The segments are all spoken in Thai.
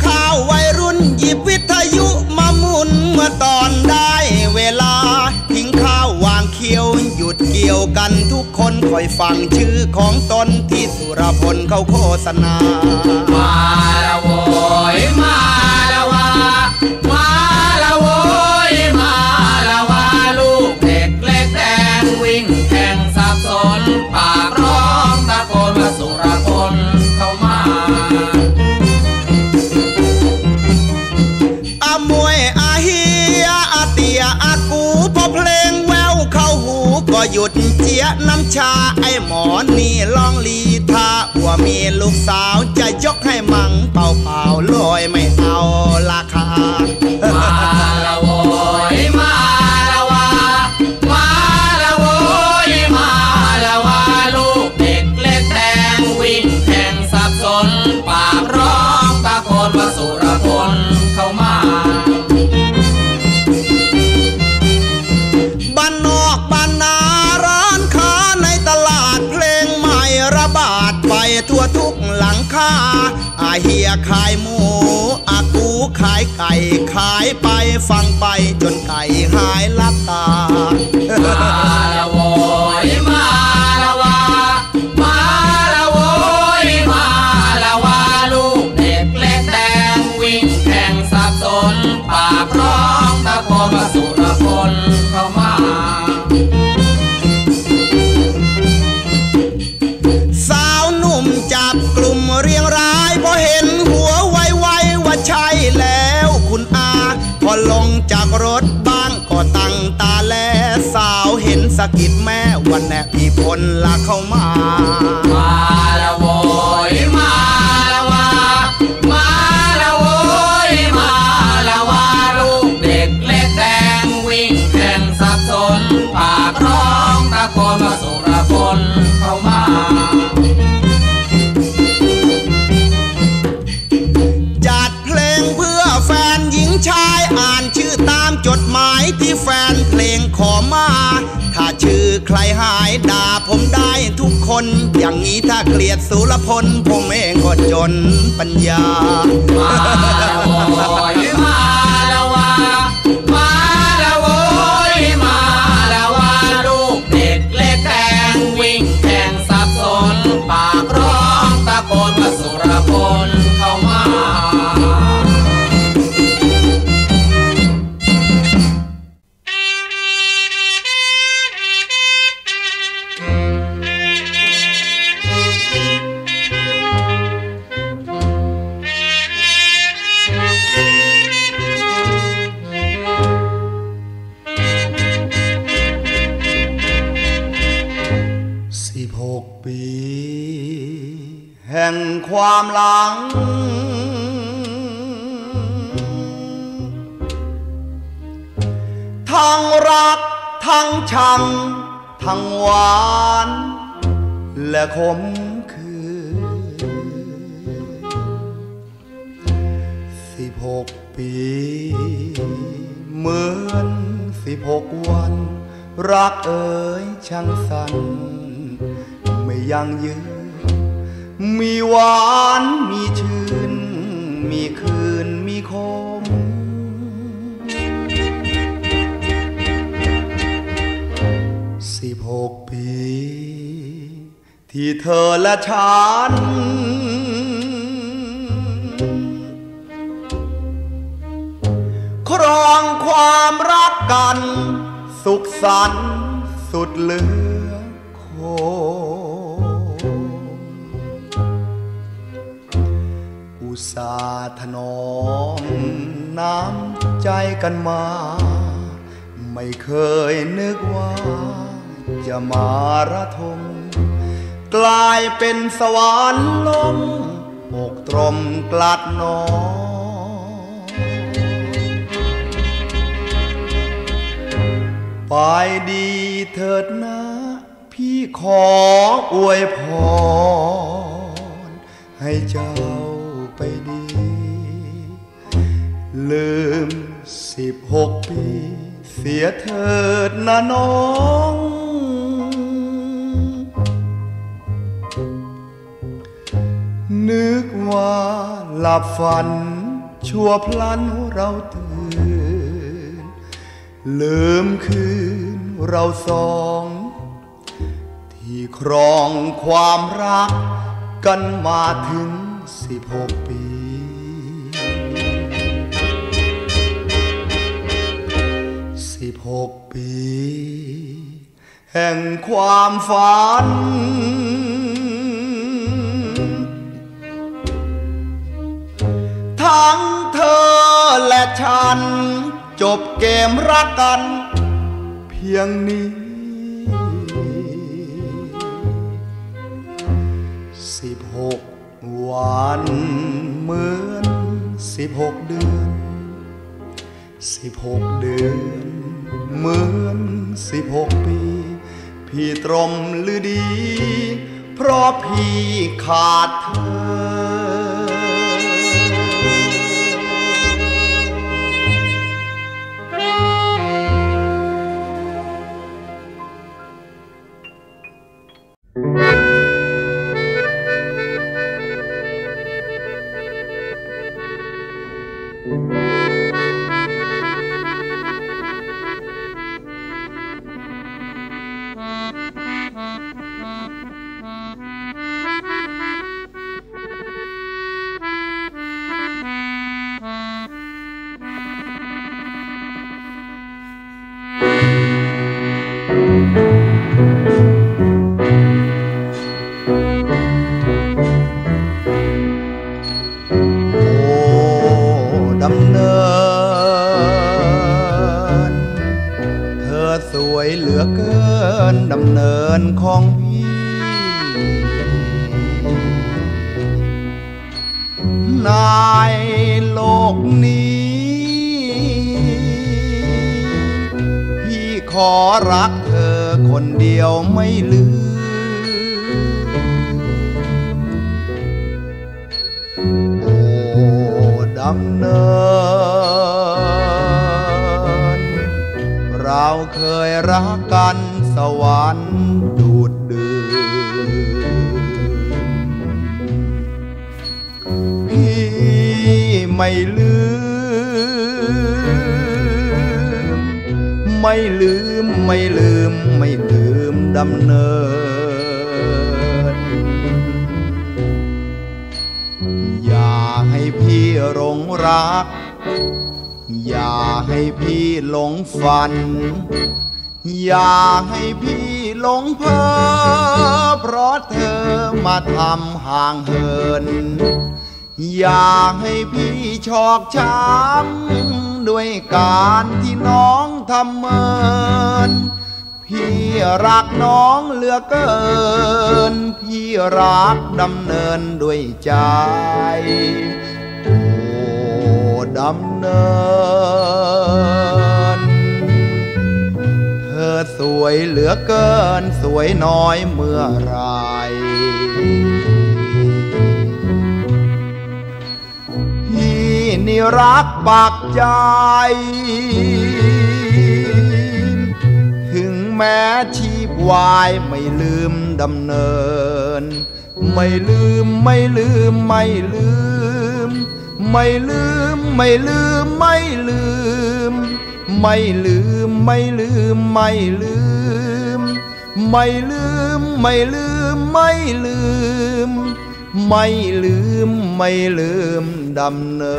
ข้าววัยรุ่นหยิบวิทยุมาหมุนเมื่อตอนได้เวลาทิ้งข้าววางเคี้ยวหยุดเกี่ยวกันทุกคนคอยฟังชื่อของตนที่สุรพลเขาโฆษณามาละโวยมาละวามาละโวยมาละวาลูกเด็กเล็กแดงวิ่งแข่งสับสนปากร้องตะโกนว่าสุรพลเข้ามาอามวยอาเฮียอาเตียอากูพอเพลงแววเข้าหูก็หยุดเจียน้ำชาไอ้หมอนี่ลองลีทาว่ามีลูกสาวจะยกให้มังเป่าเป่าลอยไม่เอาราคามาละโวยมาละวามาละโวยมาละวาลูกเด็กเล็กแดงวิ่งแข่งสับสนปากร้องตะโกนว่าสุรพลเข้ามาบ้านนอกบ้านนาร้านค้าในตลาดเพลงใหม่ระบาดไปทั่วทุกหลังคาอาเฮียขายหมูอากูขายไก่ขายไปฟังไปจนไก่หายลับตามาละโวยมาละวามาละโวยมาละวาลูกเด็กเล็กแดงวิ่งแข่งสับสนปากร้องตะโกนว่าสุรพลเข้ามาสาวหนุ่มจับกลุ่มเรียงรายพอเห็นหัวไวๆว่าใช่แล้วคุณอาพอลงจากรถบ้างก็ตั้งตาแลสาวเห็นสะกิดแม่วันแน่พี่พลละเข้ามามาละโวยมาละวามาละโวยมาละวาลูกเด็กเล็กแดงวิ่งแข่งสับสนปากร้องตะโกนว่าสุรพลเข้ามาจัดเพลงเพื่อแฟนหญิงชายอ่านชื่อตามจดหมายที่แฟนเพลงขอมาถ้าชื่อใครหายด่าผมได้ทุกคนอย่างนี้ถ้าเกลียดสุรพลผมเองก็จนปัญญามาละโวยมาละวามาละโวยมาละวาลูกเด็กเล็กแดงวิ่งแข่งสับสนปากร้องตะโกนว่าสุรพลเข้ามา 16 ปีแห่งความหลังทั้งรักทั้งชังทั้งหวานและขมขื่น16 ปีเหมือน16 วันรักเอ๋ยช่างสั้นไม่ยั่งยืนมีหวานมีชื่นมีคืนมีคม16 ปีที่เธอและฉันครองความรักกันสุขสันต์สุดเหลือคงอุตส่าห์ถนอมน้ำใจกันมาไม่เคยนึกว่าจะมาระทมกลายเป็นสวรรค์ลมอกตรมกลัดหนอไปดีเถิดนะพี่ขออวยพรให้เจ้าไปดีลืม16 ปีเสียเถิดนะน้องนึกว่าหลับฝันชั่วพลันเราตื่นลืมคืนเราสองที่ครองความรักกันมาถึง16 ปี16 ปีแห่งความฝันทั้งเธอและฉันจบเกมรักกันเพียงนี้16 วันเหมือน16 เดือน16 เดือนเหมือน16 ปีพี่ตรมหรือดีเพราะพี่ขาดเธอดำเนินเธอสวยเหลือเกินดำเนินของพี่ในโลกนี้พี่ขอรักเธอคนเดียวไม่ลืมดำเนินเราเคยรักกันสวรรค์ดูดดื่มพี่ไม่ลืมไม่ลืมไม่ลืมไม่ลืมดำเนินอย่าให้พี่หลงรักอย่าให้พี่หลงฝันอย่าให้พี่หลงเพ้อเพราะเธอมาทำห่างเหินอย่าให้พี่ชอกช้ำด้วยการที่น้องทำเมินพี่รักน้องเหลือเกินพี่รักดำเนินด้วยใจโอ้ดำเนินเธอสวยเหลือเกินสวยน้อยเมื่อไรพี่นี่รักปักใจถึงแม้ชีพวายไม่ลืมดำเนินไม่ลืมไม่ลืมไม่ลืมไม่ลืมไม่ลืมไม่ลืมไม่ลืมไม่ลืมไม่ลืมไม่ลืมไม่ลืมไม่ลืมไม่ลืมไม่ลืมดำเนิ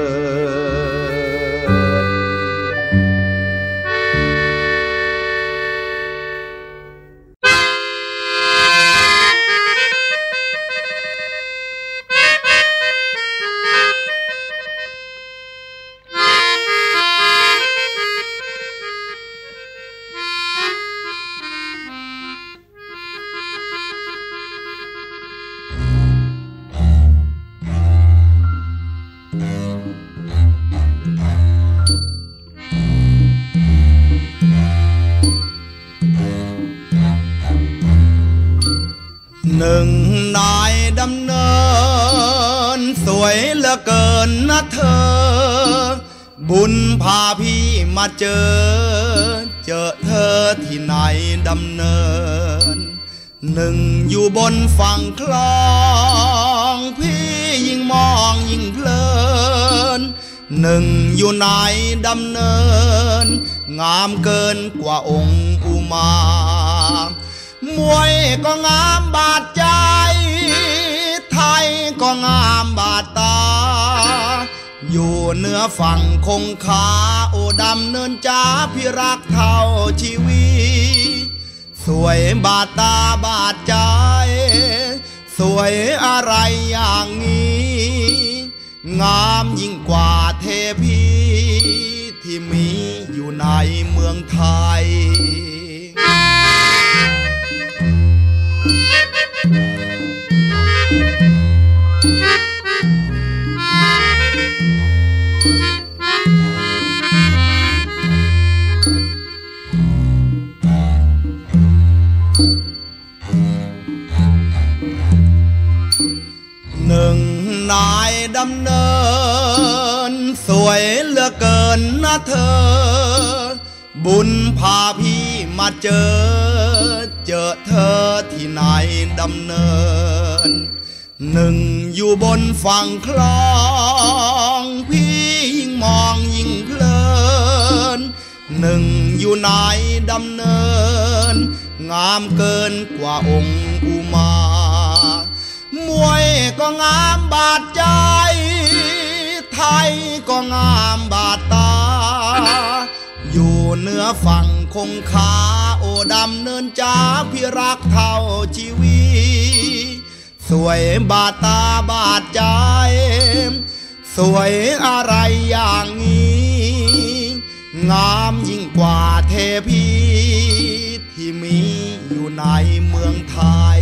หนึ่งนายดำเนินสวยเหลือเกินนะเธอบุญพาพี่มาเจอเธอที่ไหนดำเนินหนึ่งอยู่บนฝั่งคลองพี่ยิ่งมองยิ่งเพลินหนึ่งอยู่ไหนดำเนินงามเกินกว่าองค์อุมามวยก็งามบาดใจไทยก็งามบาดตาอยู่เหนือฝั่งคงคาโอดำเนินจ้าพี่รักเท่าชีวิตสวยบาดตาบาดใจสวยอะไรอย่างนี้งามยิ่งกว่าเทพีที่มีอยู่ในเมืองไทยหนึ่งนายดำเนินสวยเหลือเกินนะเธอบุญพาพี่มาเจอเธอที่ไหนดำเนินหนึ่งอยู่บนฝั่งคลองพี่ยิ่งมองยิ่งเพลินหนึ่งอยู่ไหนดำเนินงามเกินกว่าองค์อุมามวยก็งามบาดใจไทยก็งามบาดตาอยู่เหนือฝั่งคงคาโอดำเนินจ้าพี่รักเท่าชีวิตสวยบาดตาบาดใจสวยอะไรอย่างนี้งามยิ่งกว่าเทพีที่มีอยู่ในเมืองไทย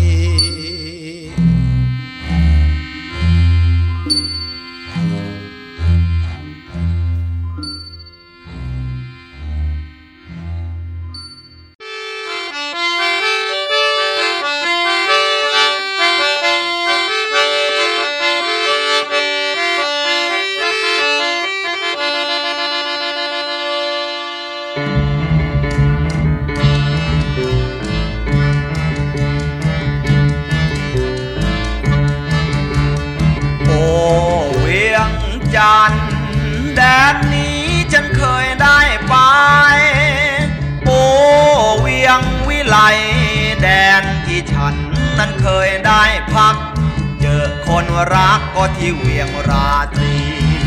แดนนี้ฉันเคยได้ไปโอ้เวียงวิไลแดนที่ฉันนั้นเคยได้พักเจอคนรักก็ที่เวียงราตรี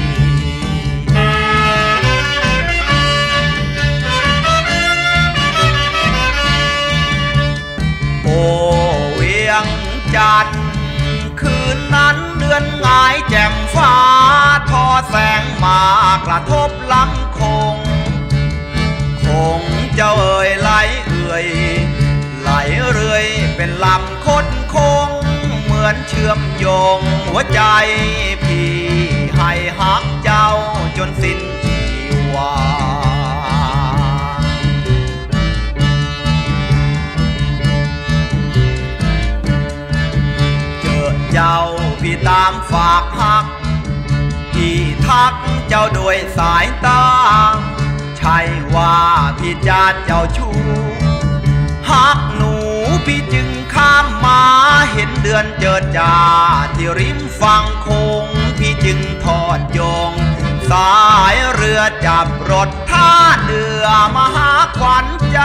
โอ้เวียงจันทร์คืนนั้นเดือนหงายแจ่มฟ้าทอแสงมากระทบลำคงคงเจ้าเอ่ยไหลเอื่อยไหลเรื่อยเป็นลำคดคงเหมือนเชื่อมโยงหัวใจพี่ให้ฮักเจ้าจนสิ้นชีวาเจอเจ้าพี่ตามฝากฮักพี่ทักเจ้าด้วยสายตาใช่ว่าพี่จะเจ้าชู้ฮักหนูพี่จึงข้ามมาเห็นเดือนเจิดจ้าที่ริมฝั่งคงพี่จึงทอดโยงสายเรือจับรถท่าเรือมาหาขวัญใจ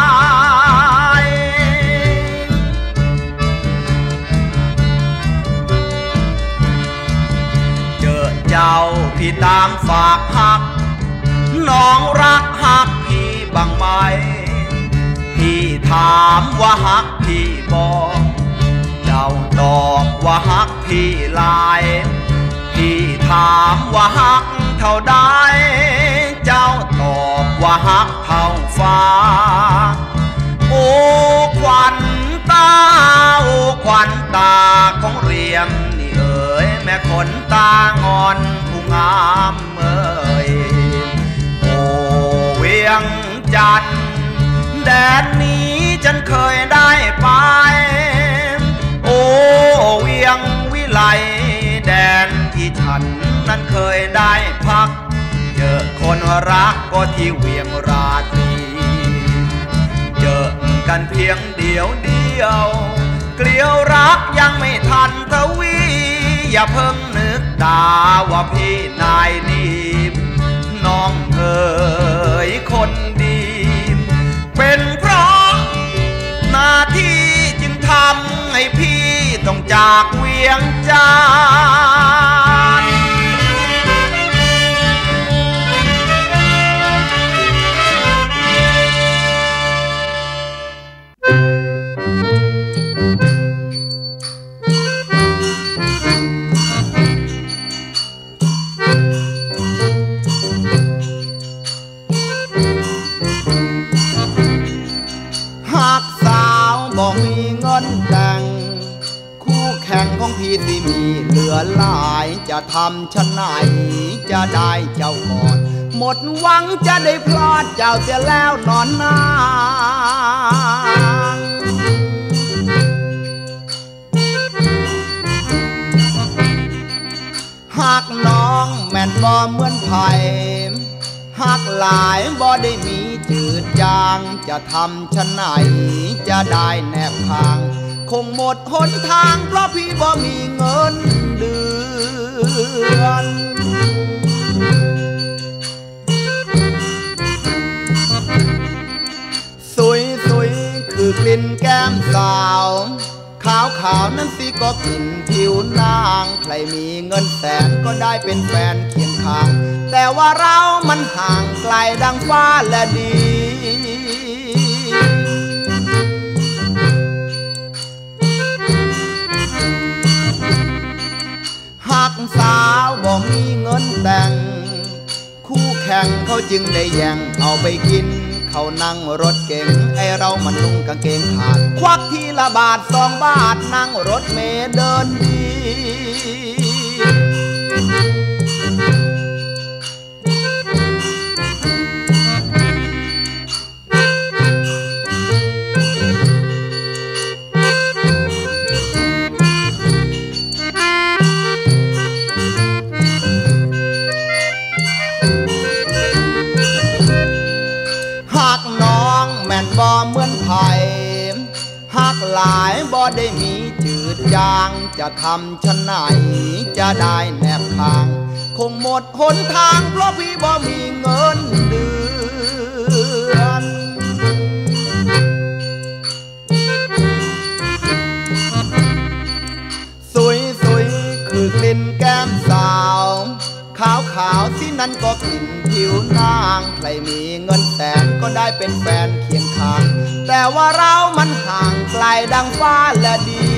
เจ้าพี่ตามฝากฮักน้องรักฮักพี่บ้างไหมพี่ถามว่าฮักพี่บอกเจ้าตอบว่าฮักพี่ลายพี่ถามว่าฮักเท่าใดเจ้าตอบว่าฮักเท่าฟ้าโอ้ขวัญตาโอ้ขวัญตาของเรียมแม่ขนตางอนผู้งามเอ่ยโอ้เวียงจันทร์แดนนี้ฉันเคยได้ไปโอ้เวียงวิไลแดนที่ฉันนั้นเคยได้พักเจอคนรักก็ที่เวียงราตรีเจอกันเพียงเดียวเกลียวรักยังไม่ทันทวีอย่าเพิ่งนึกด่าว่าพี่นายนี่จากเวียงจันทร์บอกมีเงินแต่งคู่แข่งของพี่สิมีเหลือหลายจะทำชั้นไหนจะได้เจ้าก่อนหมดหวังจะได้พลาดเจ้าเสียแล้วนอนนางหากน้องแม่นบ่เหมือนไผ่หากหลายบ่ได้มีจืดจางจะทำชั้นไหนจะได้แนบทางคงหมดหนทางเพราะพี่บ่มีเงินเดือนสวยๆคือกลิ่นแก้มสาวขาวนั้นสิก็กลิ่นผิวนางใครมีเงินแสนก็ได้เป็นแฟนเคียงข้างแต่ว่าเรามันห่างไกลดังฟ้าและดินหากสาวบ่มีเงินแต่งคู่แข่งเขาจึงได้แย่งเอาไปกินเขานั่งรถเก๋งไอเรามันนุ่งกางเกงขาดควักทีละบาท2 บาทนั่งรถเมล์เดินดีบ่เหมือนไผ่หากหลายบ่ได้มีจืดจางจะทำชั้นไหนจะได้แนบทางคงหมดหนทางเพราะพี่บ่มีเงินเดือนสวยๆคือกลิ่นแก้มสาวขาวสินั้นก็กลิ่นผิวนางใครมีเงินแสนก็ได้เป็นแฟนเคียงข้างแต่ว่าเรามันห่างไกลดังฟ้าและดิ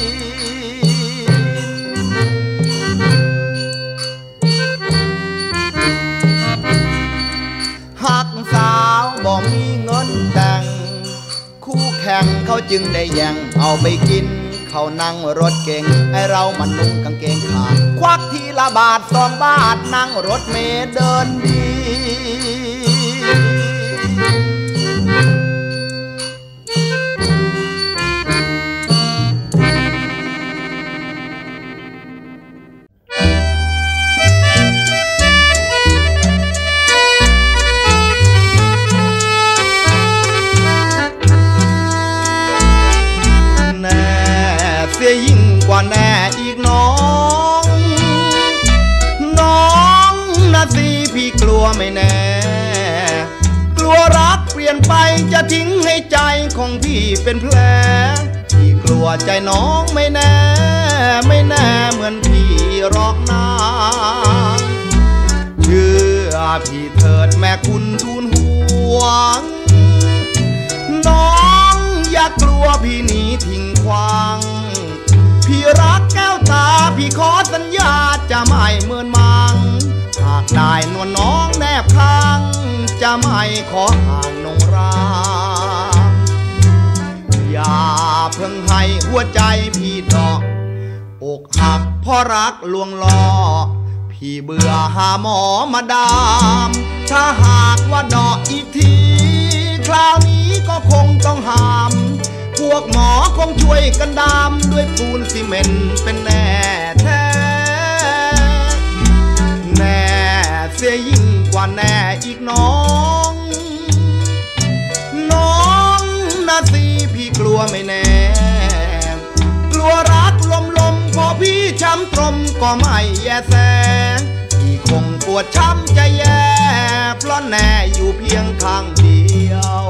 นหากสาวบ่มีเงินแต่งคู่แข่งเขาจึงได้แย่งเอาไปกินเขานั่งรถเก๋งไอเรามันนุ่งกางเกงขาดควักทีละบาท2 บาทนั่งรถเมล์เดินดียิ่งกว่าแน่อีกน้องนะสิพี่กลัวไม่แน่กลัวรักเปลี่ยนไปจะทิ้งให้ใจของพี่เป็นแผลพี่กลัวใจน้องไม่แน่เหมือนพี่หรอกนะเชื่อพี่เถิดแม่คุณทูลห่วงน้องอย่ากลัวพี่หนีทิ้งขวางพี่รักแก้วตาพี่ขอสัญญาจะไม่เมินมังหากได้นวลน้องแนบข้างจะไม่ขอห่างนงรักอย่าเพิ่งให้หัวใจพี่ดอกอกหักเพราะรักลวงล่อพี่เบื่อหาหมอมาดามถ้าหากว่าดอกอีกทีคราวนี้ก็คงต้องห้ามพวกหมอคงช่วยกันดามด้วยปูนซีเมนต์เป็นแน่แท้แน่เสียยิ่งกว่าแน่อีกน้องนะสิพี่กลัวไม่แน่กลัวรักลมพอพี่ช้ำตรมก็ไม่แย่แสพี่คงปวดช้ำใจแย่เพราะแน่อยู่เพียงข้างเดียว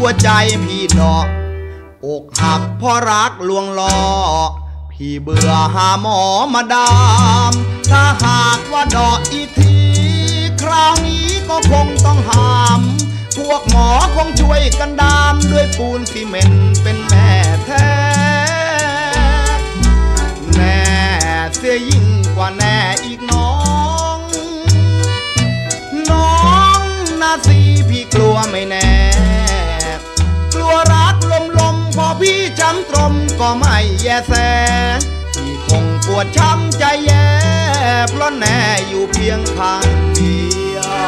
หัวใจพี่ดอกอกหักเพราะรักลวงล่อพี่เบื่อหาหมอมาดามถ้าหากว่าดอกอีกทีคราวนี้ก็คงต้องห้ามพวกหมอคงช่วยกันดามด้วยปูนซีเมนต์เป็นแม่แท้แน่เสียยิ่งกว่าแน่อีกน้องนาสีพี่กลัวไม่แน่กลัวรักลมพอพี่จำตรมก็ไม่แยแสพี่คงปวดช้ำใจแย่เพราะแน่อยู่เพียงทางเดียว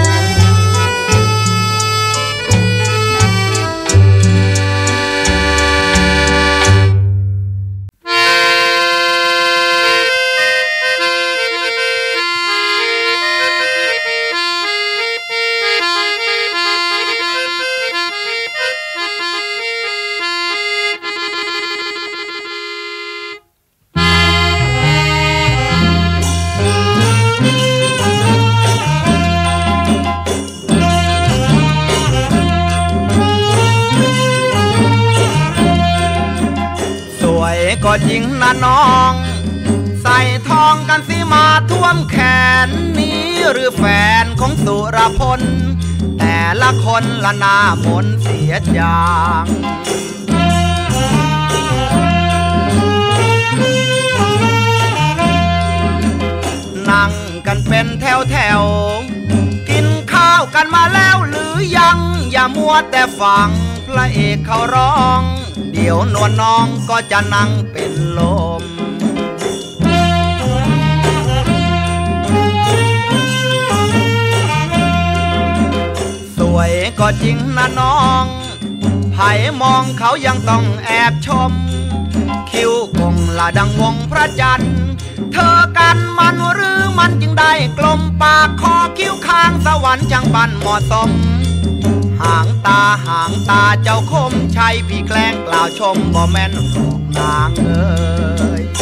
ก็จริงนะน้องใส่ทองกันสิมาท่วมแขนนี้หรือแฟนของสุรพลแต่ละคนละหน้ามนเสียจางนั่งกันเป็นแถวกินข้าวกันมาแล้วหรือยังอย่ามัวแต่ฟังพระเอกเขาร้องเดี๋ยวนวลน้องก็จะนั่งเป็นลมสวยก็จริงนะน้องไผ่มองเขายังต้องแอบชมคิ้วคงละดังวงพระจันทร์เธอกันมันหรือมันจึงได้กลมปากคอคิ้วข้างสวรรค์จังบันเหมาะสมหางตาเจ้าคมชัยพี่แกล้งกล่าวชมบ่แม่นหอกนางเอ้ย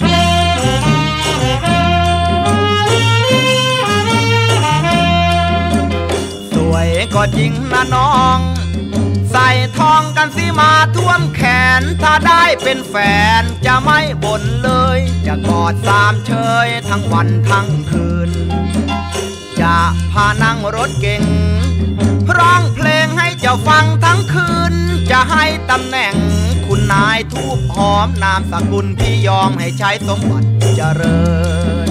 สวยก็จริงนะน้องใส่ทองกันสิมาท่วมแขนถ้าได้เป็นแฟนจะไม่บ่นเลยจะกอดสามเชยทั้งวันทั้งคืนจะพานั่งรถเก๋งร้องเพลงให้เจ้าฟังทั้งคืนจะให้ตำแหน่งคุณนายทูบหอมนามสกุลพี่ยอมให้ใช้สมบัติเจริญ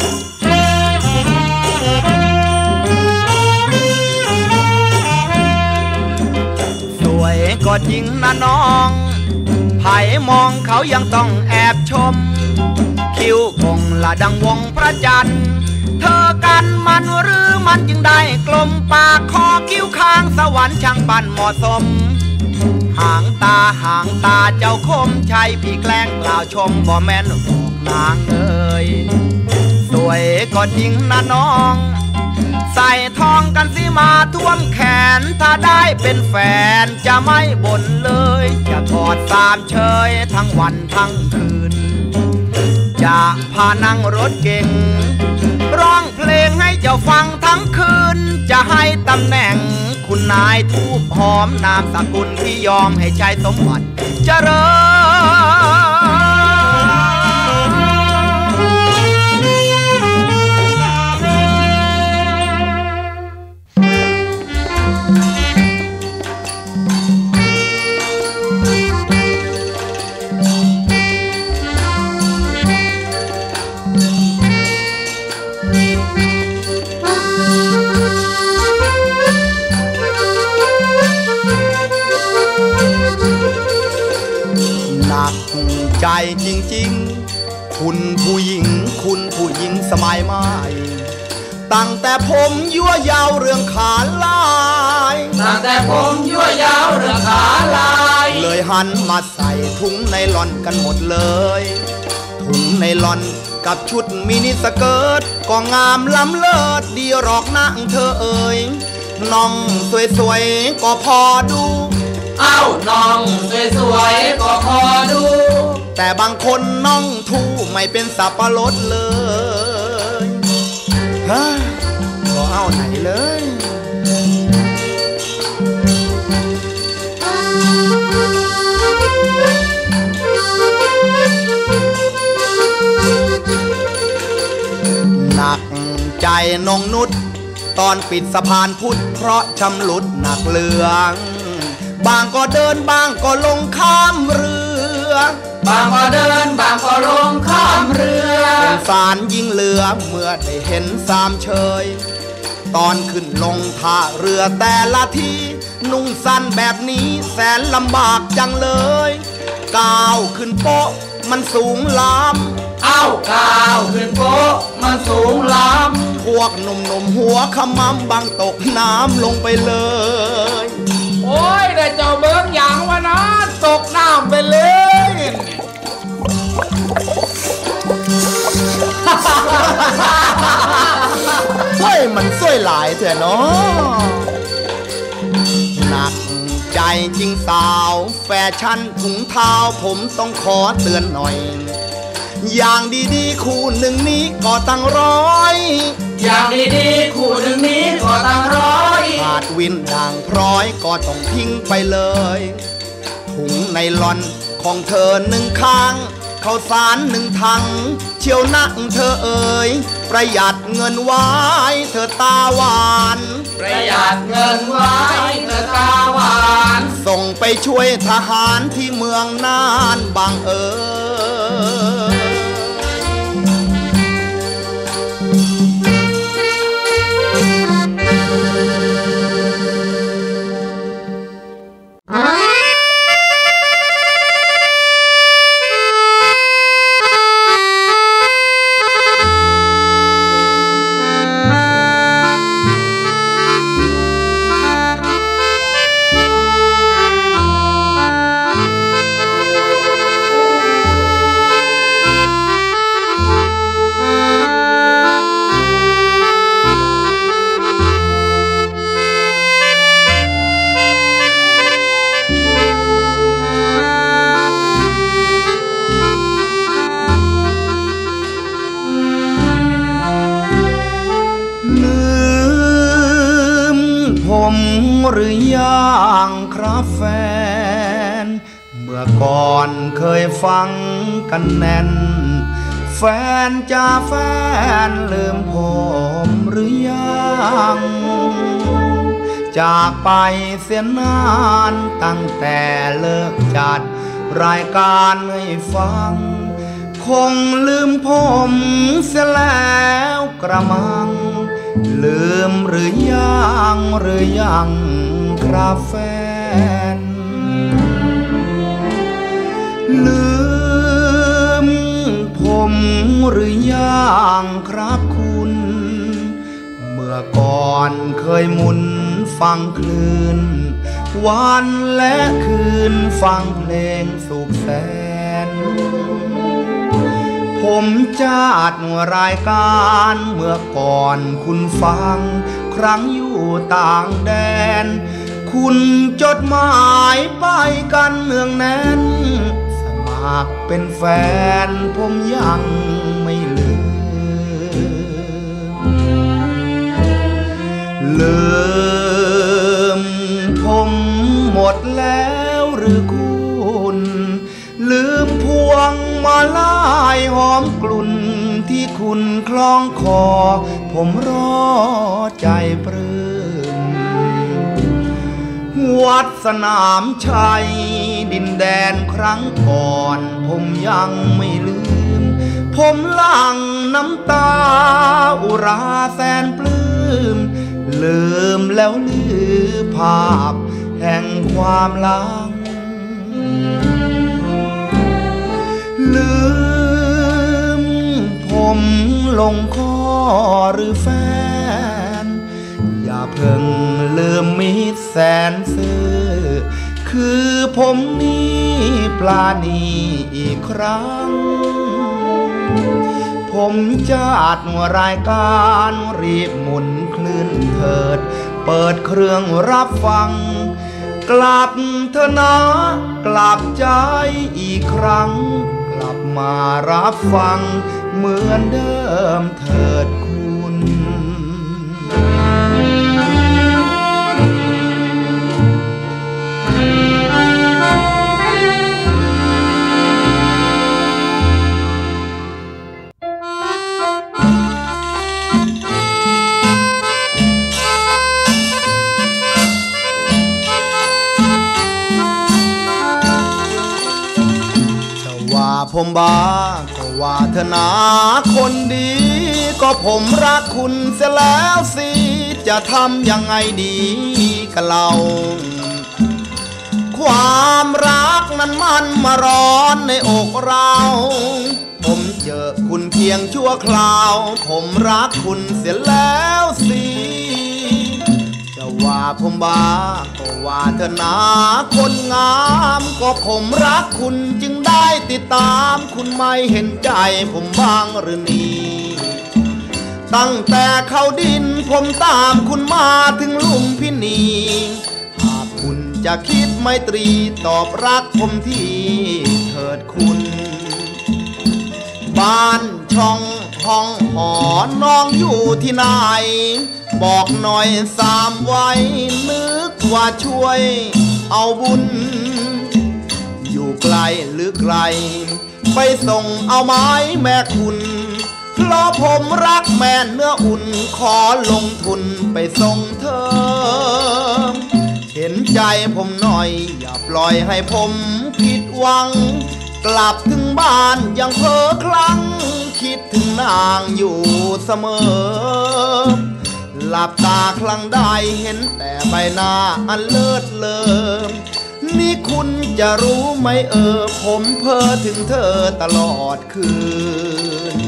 สวยก็จริงนะน้องไผ่มองเขายังต้องแอบชมคิ้วคงละดังวงพระจันทร์เธอกันมันหรือมันจึงได้กลมปากคอคิ้วข้างสวรรค์ช่างปั่นเหมาะสมหางตาเจ้าคมชัยพี่แกล้งกล่าวชมบ่แม่นหอกนางเอ้ยสวยก็จริงนะน้องใส่ทองกันสิมาท่วมแขนถ้าได้เป็นแฟนจะไม่บ่นเลยจะกอดสามเชยทั้งวันทั้งคืนจะพานั่งรถเก๋งร้องเพลงให้เจ้าฟังทั้งคืนจะให้ตำแหน่งคุณนายทูบหอมนามสกุลที่ยอมให้ใช้สมบัติเจริใจจริงๆคุณผู้หญิงสมัยใหม่ตั้งแต่ผมยั่วยาวเรื่องขาลายตั้งแต่ผมยั่วยาวเรื่องขาลายเลยหันมาใส่ถุงไนลอนกันหมดเลยถุงไนลอนกับชุดมินิสเกิร์ตก็งามล้ำเลิศดีหรอกนะเธอเอ๋ยน้องสวยๆก็พอดูเอ้าน้องสวยๆก็พอดูแต่บางคนน้องทูไม่เป็นสับปะรดเลยฮะก็เอาไหนเลยนงนุชตอนปิดสะพานพุทธเพราะชำรุดหนักเหลืองบางก็เดินบางก็ลงข้ามเรือบางก็เดินบางก็ลงข้ามเรือสงสารยิ่งเหลือเมื่อได้เห็นสามเชยตอนขึ้นลงท่าเรือแต่ละทีนุ่งสั้นแบบนี้แสนลำบากจังเลยก้าวขึ้นโป๊ะมันสูงล้ำก้าวขึ้นโป๊ะมันสูงล้ำพวกหนุ่มๆหัวขมำบางตกน้ำลงไปเลยโอ้ยได้เจ้าเบิ้งอย่างวะนะตกน้ำไปเลยช่วยมันช่วยหลายเถอะเนาะหนักใจจริงสาวแฟชั่นถุงเท้าผมต้องขอเตือนหน่อยอย่างดีๆคู่หนึ่งนี้ก็ตั้งร้อยอย่างดีๆคู่หนึ่งนี้ก็ตั้งร้อยขาดวินด่างพร้อยก็ต้องทิ้งไปเลยถุงไนลอนของเธอหนึ่งข้างข้าวสารหนึ่งถังเชียวนักเธอเอ๋ยประหยัดเงินไว้เธอตาหวานประหยัดเงินไว้เธอตาหวานส่งไปช่วยทหารที่เมืองน่านบางเอ๋ยหรือยังครับแฟนเมื่อก่อนเคยฟังกันแน่นแฟนจ้าแฟนลืมผมหรือยังจากไปเสียนานตั้งแต่เลิกจัดรายการให้ฟังคงลืมผมเสียแล้วกระมังลืมหรือยังครับแฟนลืมผมหรือยังครับคุณเมื่อก่อนเคยหมุนฟังคลื่นวันและคืนฟังเพลงสุขแสนผมจัดรายการเมื่อก่อนคุณฟังครั้งอยู่ต่างแดนคุณจดหมายไปกันเนืองแน่นสมัครเป็นแฟนผมยังไม่ลืมผมหมดแล้วหรือคุณลืมพวงมาลัยหอมกลุ่นที่คุณคล้องคอผมรอใจปลื้มวัดสนามชัยดินแดนครั้งก่อนผมยังไม่ลืมผมหลั่งน้ำตาอุราแสนปลื้มลืมแล้วลือภาพแห่งความหลังลืมผมลงคอหรือแฟนอย่าเพิ่งลืมมิตรแสนซื่อคือผมนี้ปลาณีอีกครั้งผมจัดรายการรีบหมุนคลื่นเถิดเปิดเครื่องรับฟังกลับเถอะนะกลับใจอีกครั้งกลับมารับฟังเหมือนเดิมเถิดคุณผมบ้าก็ว่าเธอนาคนดีก็ผมรักคุณเสียแล้วสิจะทำยังไงดีกับเราความรักนั้นมันมาร้อนในอกเราผมเจอคุณเพียงชั่วคราวผมรักคุณเสียแล้วสิจะว่าผมบ้าก็ว่าเธอนาคนงามก็ผมรักคุณจึงได้ติดตามคุณไม่เห็นใจผมบ้างหรือนี่ตั้งแต่เข้าดินผมตามคุณมาถึงลุมพินีหากคุณจะคิดไมตรีตอบรักผมที่เถิดคุณบ้านช่องห้องหอน้องอยู่ที่ไหนบอกหน่อยสามไว้นึกว่าช่วยเอาบุญอยู่ไกลหรือไกลไปส่งเอาไม้แม่คุณเพราะผมรักแม่เนื้ออุ่นขอลงทุนไปส่งเธอเห็นใจผมหน่อยอย่าปล่อยให้ผมผิดหวังกลับถึงบ้านยังเพ้อคลั่งคิดถึงนางอยู่เสมอหลับตาครั้งใดเห็นแต่ใบหน้าอันเลิศเลอนี่คุณจะรู้ไหมผมเพ้อถึงเธอตลอดคืน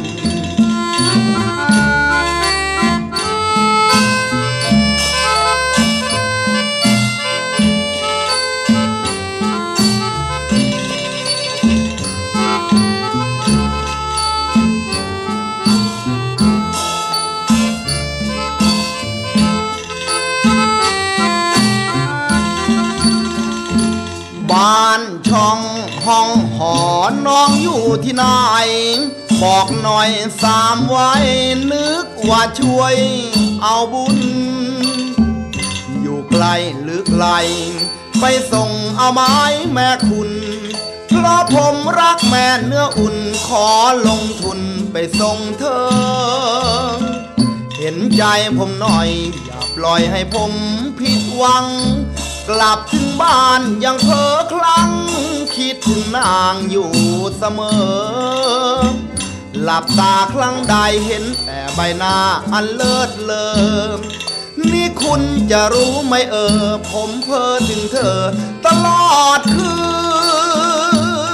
บ้านช่องห้องหอน้องอยู่ที่ไหนบอกหน่อยสามไว้นึกว่าช่วยเอาบุญอยู่ไกลหรือไกลไปส่งเอาไม้แม่คุณเพราะผมรักแม่เนื้ออุ่นขอลงทุนไปส่งเธอเห็นใจผมหน่อยอย่าปล่อยให้ผมผิดหวังกลับถึงบ้านยังเพ้อคลั่งคิดถึงนางอยู่เสมอหลับตาครั้งใดเห็นแต่ใบหน้าอันเลิศเลอนี่คุณจะรู้ไหมผมเพ้อถึงเธอตลอดคืน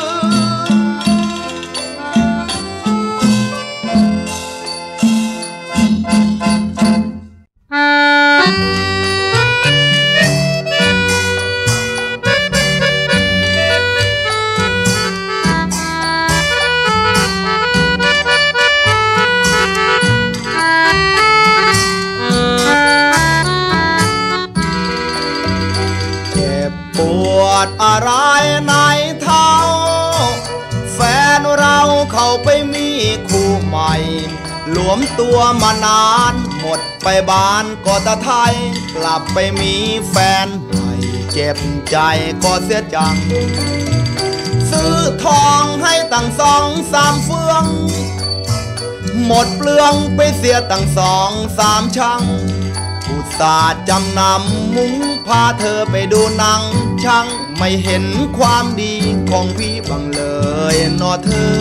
ดอะไรในเท้าแฟนเราเขาไปมีคู่ใหม่หลวมตัวมานานหมดไปบ้านก็ตะไทยกลับไปมีแฟนใหม่เจ็บใจก็เสียจังซื้อทองให้ตั้ง2-3 เฟืองหมดเปลืองไปเสียตั้ง2-3 ชังอุตส่าห์จำนำมุ้งพาเธอไปดูหนังช่างไม่เห็นความดีของพี่บังเลยนอเธอ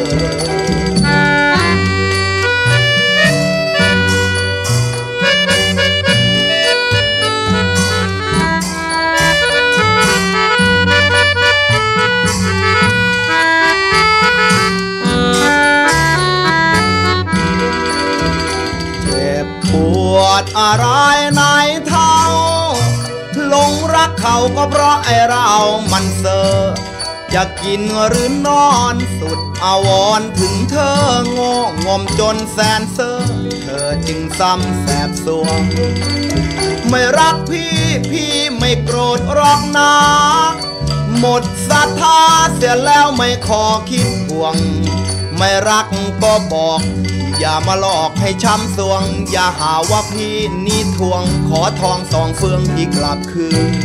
ปวดอะไรในเท้าหลงรักเขาก็เพราะไอ้เรามันเซอจะกินหรือนอนสุดอาวรถึงเธอโง่งมจนแสนเซอเธอจึงซ้ำแสบสวงไม่รักพี่ไม่โกรธหรอกนะหมดศรัทธาเสียแล้วไม่ขอคิดห่วงไม่รักก็บอกอย่ามาหลอกให้ช้ำสวงอย่าหาว่าพี่นี่ทวงขอทอง2 เฟืองที่กลับคืน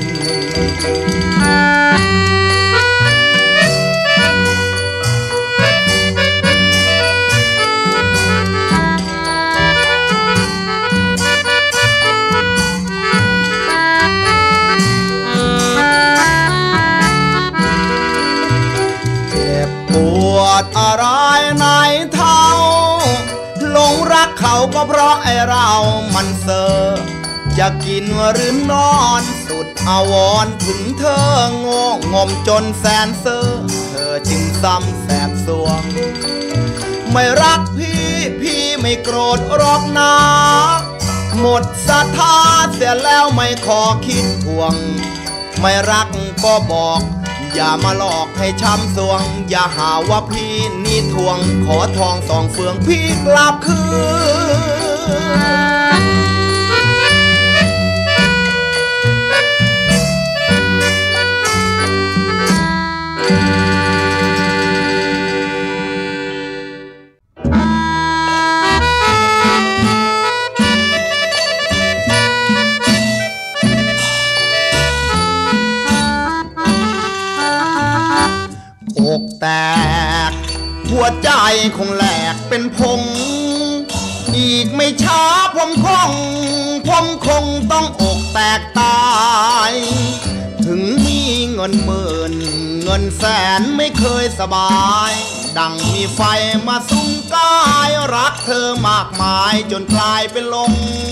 เจ็บปวดก็เพราะไอ้เรามันเซอร์จะกินหรือนอนสุดอาวรณ์ถึงเธอโง่งมจนแสนเซอร์เธอจึงซ้ำแสบสวงไม่รักพี่ไม่โกรธหรอกนะหมดศรัทธาเสียแล้วไม่ขอคิดทวงไม่รักก็บอกอย่ามาหลอกให้ช้ำสวงอย่าหาว่าพี่นี่ทวงขอทองสองเฟืองพี่กลับคือกแตกหัวใจคงแหลกเป็นพงอีกไม่ช้าผมคงต้องอกแตกตายถึงมีเงินหมื่นเงินแสนไม่เคยสบายดังมีไฟมาสุมกายรักเธอมากมายจนกลายเป็นลม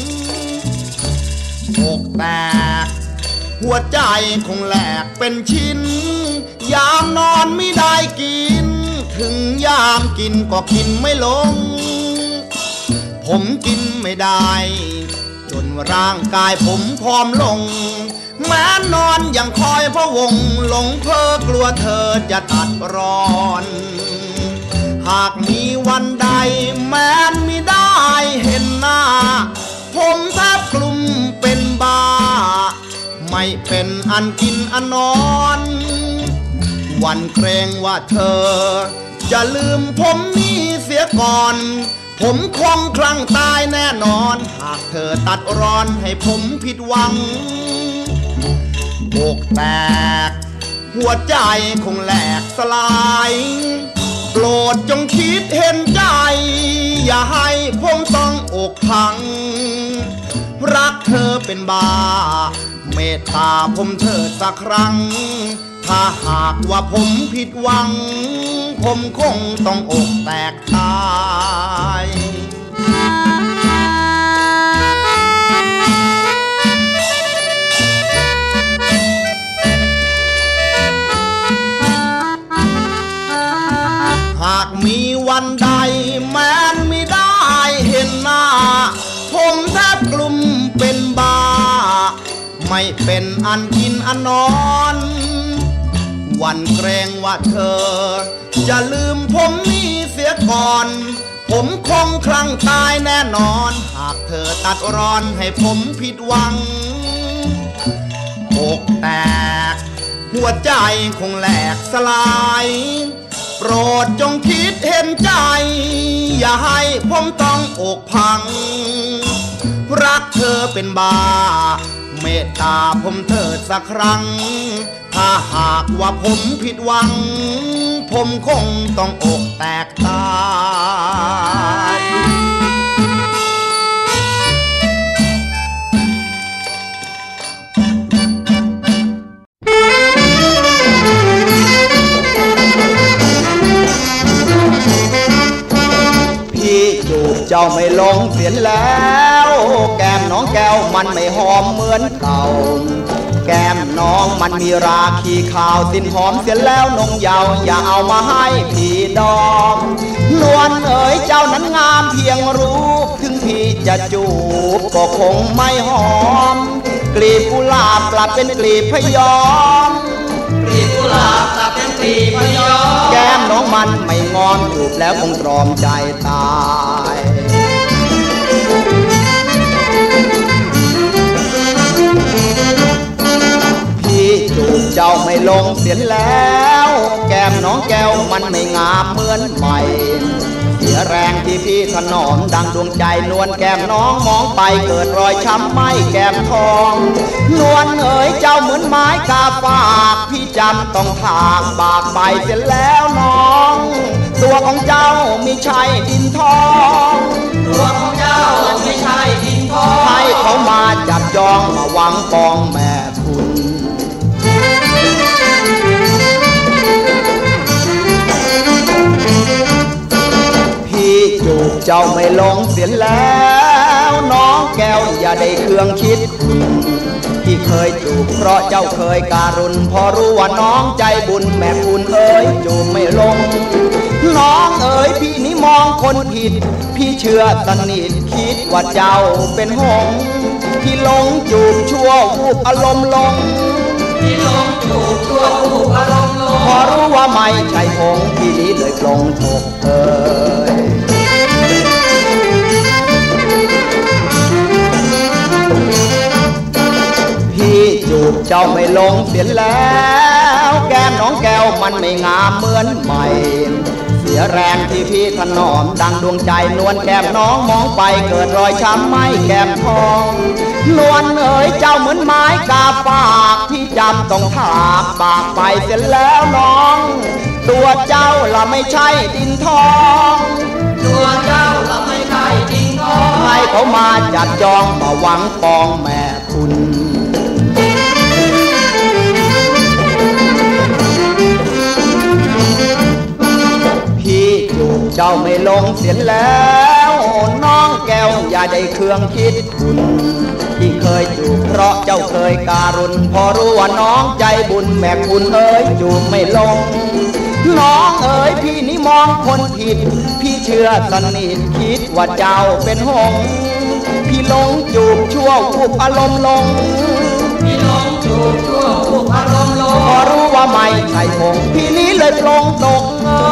อกแตกหัวใจคงแหลกเป็นชิ้นยามนอนไม่ได้กินถึงยามกินก็กินไม่ลงผมกินไม่ได้จนร่างกายผมผอมลงแม้นอนยังคอยพะวงหลงเพ้อกลัวเธอจะตัดรอนหากมีวันใดแม้ไม่ได้เห็นหน้าผมแทบกลุ่มเป็นบ้าไม่เป็นอันกินอันนอนวันเกรงว่าเธอจะลืมผมนี่เสียก่อนผมคงคลั่งตายแน่นอนหากเธอตัดร้อนให้ผมผิดหวังอกแตกหัวใจคงแหลกสลายโปรดจงคิดเห็นใจอย่าให้ผมต้องอกพังรักเธอเป็นบ้าเมตตาผมเถิดสักครั้งถ้าหากว่าผมผิดหวังผมคงต้องอกแตกตายหากมีวันใดแม้นไม่ได้เห็นหน้าผมแทบกลุ่มเป็นบ้าไม่เป็นอันกินอันนอนวันเกรงว่าเธอจะลืมผมนี่เสียก่อนผมคงคลั่งตายแน่นอนหากเธอตัดร้อนให้ผมผิดหวังอกแตกหัวใจคงแหลกสลายโปรดจงคิดเห็นใจอย่าให้ผมต้องอกพังรักเธอเป็นบ้าเมตตาผมเถิดสักครั้งถ้าหากว่าผมผิดหวังผมคงต้องอกแตกตายพี่จูบเจ้าไม่ลงเสียแล้วแก้มน้องแก้วมันไม่หอมเหมือนเก่าแก้มน้องมันมีราคีขาวสิ้นหอมเสียแล้วนงเยาว์อย่าเอามาให้พี่ดอกนวลเอ๋ยเจ้านั้นงามเพียงรูปถึงพี่จะจูบก็คงไม่หอมกลีบกุหลาบกลับเป็นกลีบพยอมกลีบกุหลาบกลับเป็นกลีบพยอมแก้มน้องมันไม่งอมจูบแล้วคงตรอมใจตายพี่จูบเจ้าไม่ลงเสียแล้วแก้มน้องแก้วมันไม่งามเหมือนใหม่เสียแรงที่พี่ถนอมดังดวงใจนวลแก้มน้องมองไปเกิดรอยช้ำไหมแก้มทองนวลเอ๋ยเจ้าเหมือนไม้กาฝากพี่จำต้องถากบากใบเสียแล้วน้องตัวของเจ้าไม่ใช่ดินทองตัวของเจ้าไม่ใช่ดินทองให้เขามาจับจองมาหวังปองแม่คุณพี่จูบเจ้าไม่ลงเสียแล้วน้องแก้วอย่าได้เครื่องคิดที่เคยจูบเพราะเจ้าเคยการุณพอรู้ว่าน้องใจบุญแม่คุณเอ๋ยจูบไม่ลงน้องเอ๋ยพี่นี่มองคนผิดพี่เชื่อสนิทคิดว่าเจ้าเป็นหงส์พี่หลงจูบชั่ววูบอารมณ์ลงพี่หลงจูบชั่ววูบอารมณ์ลงพอรู้ว่าไม่ใช่หงส์พี่นี้เลยปลงฉกเอ๋ยพี่จูบเจ้าไม่ลงเสียแล้วแก้มน้องแก้วมันไม่งามเหมือนใหม่เสียแรงที่พี่ถนอมดังดวงใจนวลแก้มน้องมองไปเกิดรอยช้ำไม่แก้มทองนวลเอ๋ยเจ้าเหมือนไม้กาปากพี่จำต้องถากปากไปเสียแล้วน้องตัวเจ้าละไม่ใช่ดินทองตัวเจ้าละไม่ใช่ดินทองใครเขามาจัดจองมาหวังปองแม่คุณพี่จูบเจ้าไม่ลงเสียแล้วน้องแก้วอย่าได้เครื่องคิดคุณที่เคยจูบเพราะเจ้าเคยการุณพอรู้ว่าน้องใจบุญแม่คุณเอ๋ยจูบไม่ลงน้องเอ๋ยพี่นี่มองคนผิดพี่เชื่อสนิทคิดว่าเจ้าเป็นหงส์พี่หลงจูบชั่ววูบอารมณ์ลงพี่หลงจูบชั่ววูบอารมณ์ลงพอรู้ว่าไม่ใช่หงส์พี่นี้เลยปลงตก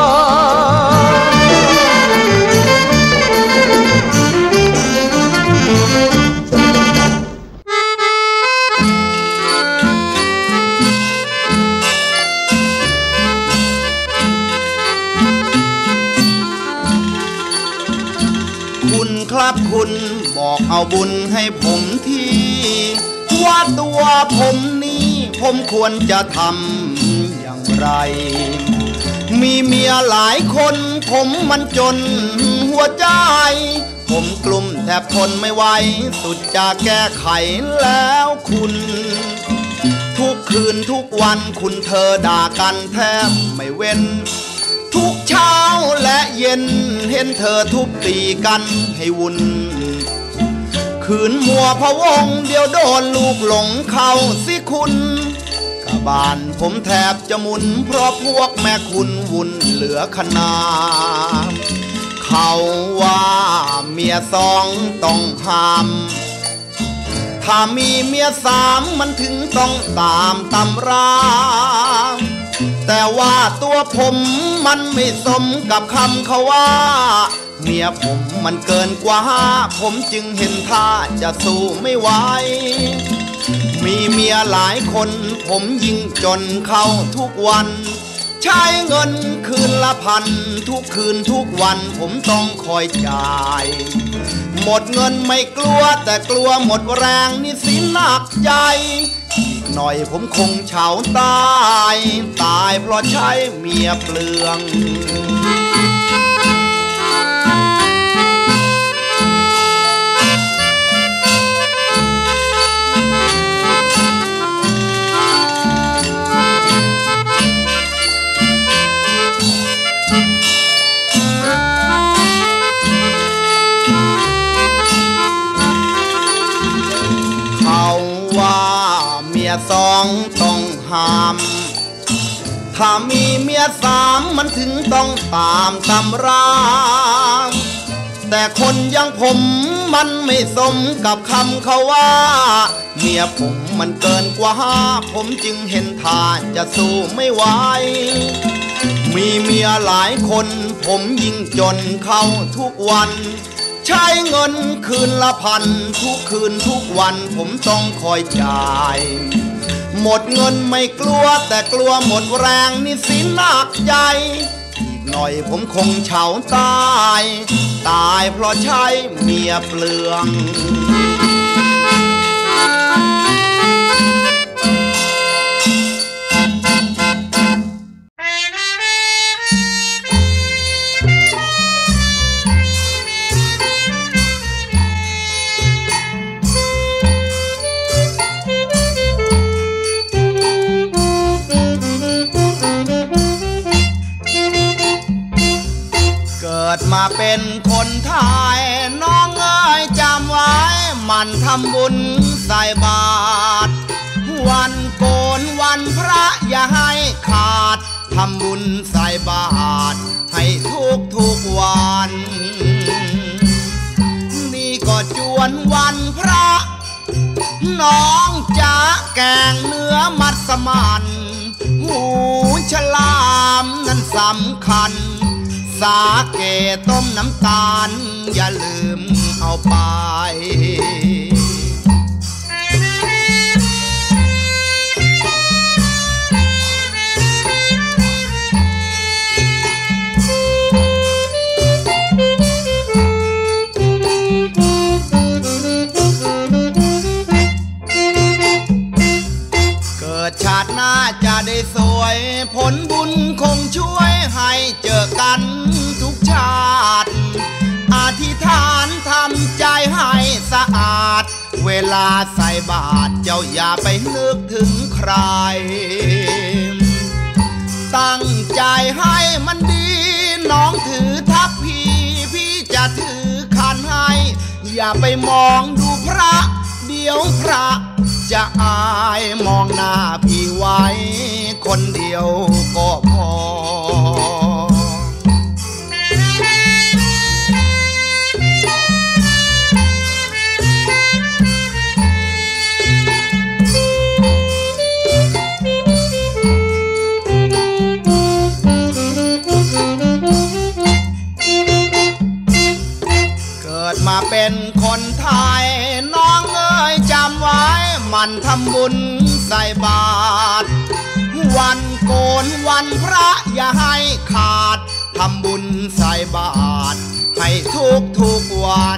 คุณครับคุณบอกเอาบุญให้ผมทีว่าตัวผมนี้ผมควรจะทำอย่างไรมีเมียหลายคนผมมันจนหัวใจผมกลุ่มแทบทนไม่ไหวสุดจะแก้ไขแล้วคุณทุกคืนทุกวันคุณเธอด่ากันแทบไม่เว้นทุกเช้าและเย็นเห็นเธอทุบตีกันให้วุ่นคืนมัวพะวงเดี๋ยวโดนลูกหลงเข้าสิคุณกะบาลผมแทบจะหมุนเพราะพวกแม่คุณวุ่นเหลือขนาดเขาว่าเมียสองต้องห้ามถ้ามีเมียสามมันถึงต้องตามตำราแต่ว่าตัวผมมันไม่สมกับคำเขาว่าเมียผมมันเกินกว่าผมจึงเห็นท่าจะสู้ไม่ไหวมีเมียหลายคนผมยิ่งจนเข้าทุกวันใช้เงินคืนละพันทุกคืนทุกวันผมต้องคอยจ่ายหมดเงินไม่กลัวแต่กลัวหมดแรงนี่สิหนักใจอีกหน่อยผมคงเฉาตายเพราะใช้เมียเปลืองสองต้องห้ามถ้ามีเมียสามมันถึงต้องตามตำราแต่คนอย่างผมมันไม่สมกับคำเขาว่าเมียผมมันเกินกว่าผมจึงเห็นท่าจะสู้ไม่ไหวมีเมียหลายคนผมยิ่งจนเข้าทุกวันใช้เงินคืนละพันทุกคืนทุกวันผมต้องคอยจ่ายหมดเงินไม่กลัวแต่กลัวหมดแรงนี่สิหนักใจอีกหน่อยผมคงเฉาตายเพราะใช้เมียเปลือง ดมามาเป็นคนไทยน้องเอ๋ยจำไว้มันทำบุญใส่บาตรวันโกนวันพระอย่าให้ขาดทำบุญใส่บาตรให้ทุกวันนี่ก็จวนวันพระน้องจะแกงเนื้อมัสมั่นหมูฉลามนั้นสำคัญสาเกต้มน้ำตาลอย่าลืมเอาไปชาติหน้าจะได้สวยผลบุญคงช่วยให้เจอกันทุกชาติอธิษฐานทำใจให้สะอาดเวลาใส่บาตรเจ้าอย่าไปนึกถึงใครตั้งใจให้มันดีน้องถือทัพพี่จะถือขันให้อย่าไปมองดูพระเดี๋ยวพระจะอายมองหน้าพี่ไว้คนเดียวก็พอเกิดมาเป็นคนไทยน้องเอ๋ยจำไว้มันทำบุญใส่บาตรวันโกนวันพระอย่าให้ขาดทำบุญใส่บาตรให้ทุกวัน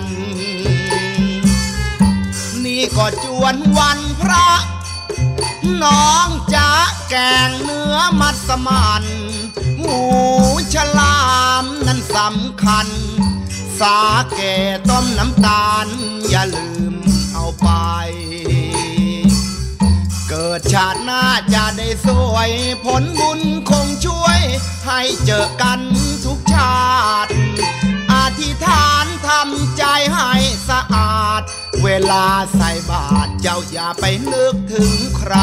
นี่ก็จวนวันพระน้องจะแกงเนื้อมัสมั่นหมูฉลามนั้นสำคัญสาเกต้มน้ำตาลอย่าลืมเอาไปเกิดชาติหน้าจะได้สวยผลบุญคงช่วยให้เจอกันทุกชาติอธิษฐานทำใจให้สะอาดเวลาใส่บาตรเจ้าอย่าไปนึกถึงใคร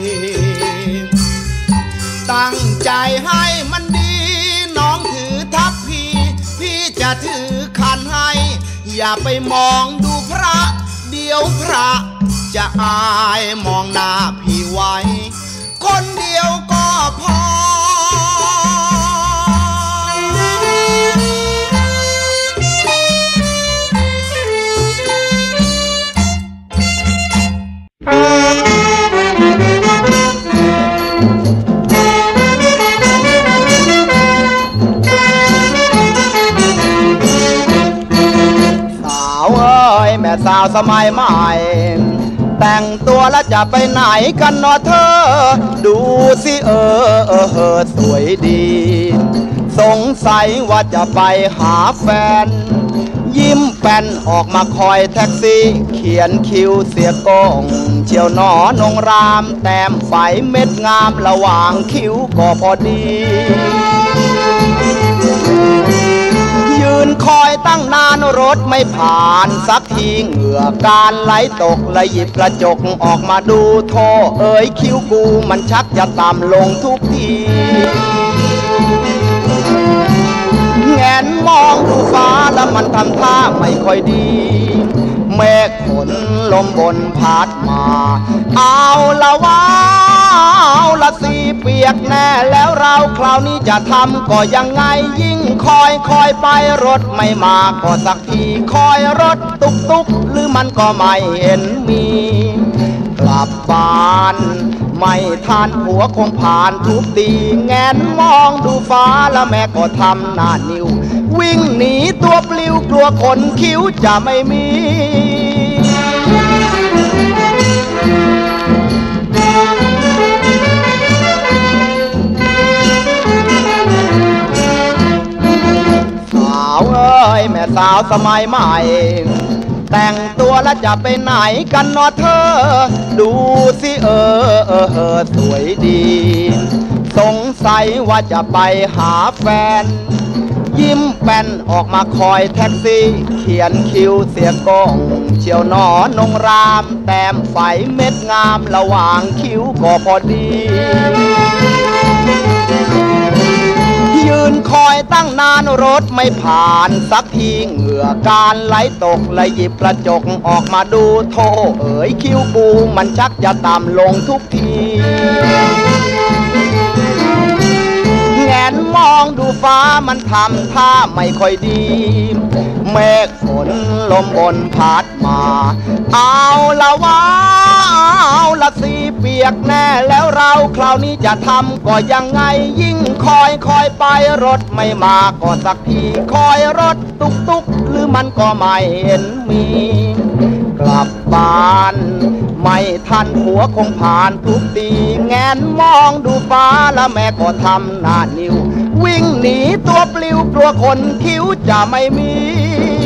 ตั้งใจให้มันดีน้องถือทัพพี่จะถือขันให้อย่าไปมองดูพระเดี๋ยวพระจะอายมองหน้าพี่ไว้คนเดียวก็พอแม่สาวสมัยใหม่แต่งตัวแล้วจะไปไหนกันเนาะเธอดูสิสวยดีสงสัยว่าจะไปหาแฟนยิ้มแป้นออกมาคอยแท็กซี่เขียนคิวเสียกงเชียวหนอนงรามแต้มไฟเม็ดงามระหว่างคิ้วก็พอดียืนคอยตั้งนานรถไม่ผ่านสักทีเหงื่อการไหลตกเลยหยิบกระจกออกมาดูโธ่เอ๋ยคิ้วกูมันชักจะต่ำลงทุกทีแงนมองดูฟ้าแล้วมันทำท่าไม่ค่อยดีเมฆฝนลมบนพัดมาเอาละว่าเอาละสิเปียกแน่แล้วเราคราวนี้จะทำก็ยังไงยิ่งคอยไปรถไม่มาก็สักทีคอยรถตุกหรือมันก็ไม่เห็นมีกลับบ้านไม่ทันหัวคงผ่านทุกตีแงนมองดูฟ้าแล้วแม่ก็ทำหน้านิ้ววิ่งหนีตัวปลิวกลัวขนคิ้วจะไม่มีสาวเอ้ยแม่สาวสมัยใหม่แต่งตัวแล้วจะไปไหนกันเนาะเธอดูสิสวยดีสงสัยว่าจะไปหาแฟนยิ้มแป้นออกมาคอยแท็กซี่เขียนคิวเสียกองเชียวหนอนงรามแต้มไฟเม็ดงามระหว่างคิ้วก็พอดียืนคอยตั้งนานรถไม่ผ่านสักทีเหงื่อการไหลตกเลยหยิบกระจกออกมาดูโธ่เอ๋ยคิ้วกูมันชักจะต่ำลงทุกทีแงนมองดูฟ้ามันทำท่าไม่ค่อยดีเมฆฝนลมบนพัดมาเอาละวะเอาละสิเปียกแน่แล้วเราคราวนี้จะทำก็ยังไงยิ่งคอยไปรถไม่มาก็สักทีคอยรถตุกหรือมันก็ไม่เห็นมีกลับบ้านไม่ทันผัวคงผ่านทุกทีแงนมองดูฟ้าแล้วแม่ก็ทำหน้านิ้ววิ่งหนีตัวปลิวกลัวคนคิ้วจะไม่มี